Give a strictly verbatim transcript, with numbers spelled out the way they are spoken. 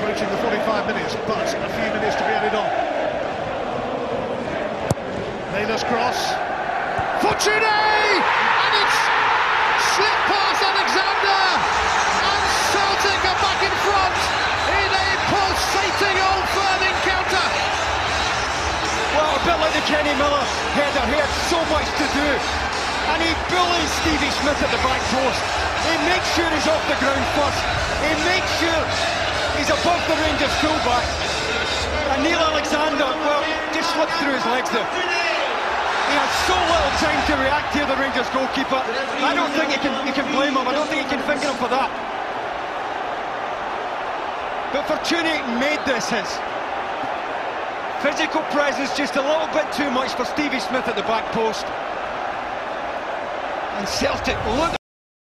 approaching the forty-five minutes, but a few minutes to be added on. Naylor's cross. Fortuné! And it's slipped past Alexander! And Celtic are back in front in a pulsating Old Firm encounter. Well, a bit like the Kenny Miller header, he had so much to do. And he bullies Stevie Smith at the back post. He makes sure he's off the ground first. He makes sure he's above the Rangers fullback. And Neil Alexander, well, just slipped through his legs there. He has so little time to react to the Rangers goalkeeper. I don't think he can, he can blame him. I don't think he can finger him for that. But Fortuné made this his. Physical presence just a little bit too much for Stevie Smith at the back post. And Celtic look